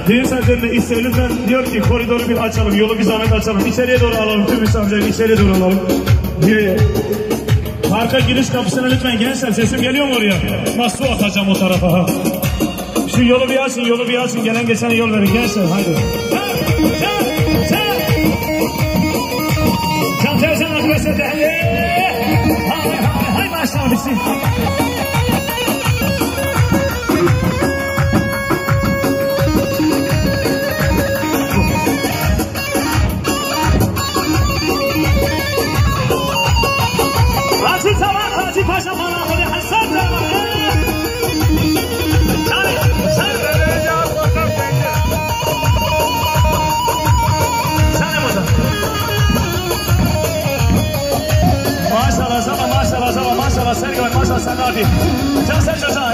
Düğün sözlerinde İse lütfen diyor ki koridoru bir açalım, yolu bir zahmet açalım. İçeriye doğru alalım, tüm misafirleri içeriye doğru alalım. Arka giriş kapısına lütfen gençler, sesim geliyor mu oraya? Nasıl atacağım o tarafa? Şu yolu bir açın, yolu bir açın. Gelen geçene yol verin gençler, haydi. Can teyzen arkadaşlar değerli. Hay maşallah bitsin. Hacı Tamam, Hacı Paşa bana böyle Hasan Tamam. Maşallah sen gör, maşallah sen hadi. Can sen çocuğa,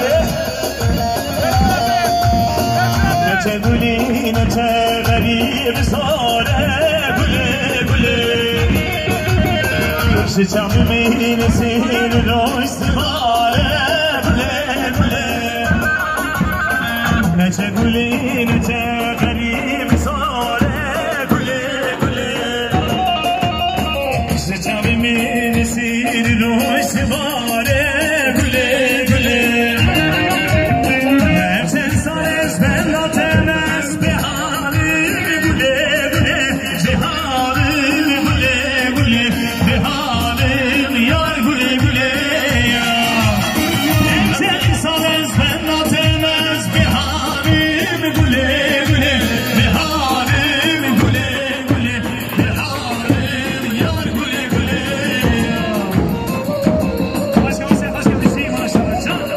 Nece gülü, nece garip sare, güle güle. Şıçamın senin o istifare, güle güle. Nece gülü, nece garip sare, güle güle. Şıçamın senin o istifare, güle güle. Nefsen sarız ben atemez biharı, güle güle. Ciharı, güle güle. Biharı, yar güle güle ya. Nefsen sarız ben atemez biharı, güle güle. Biharı, güle güle. Biharı, yar güle güle ya. Başka bir şey maşallah can.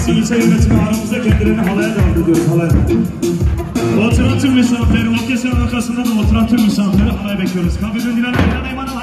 Belediyesi ilçe yönetimi aramızda kendilerini halaya davet ediyoruz, halaya. Oturan tüm misafirleri, orkestranın arkasında da oturan tüm misafirleri halaya bekliyoruz. Kabul edilen Eyman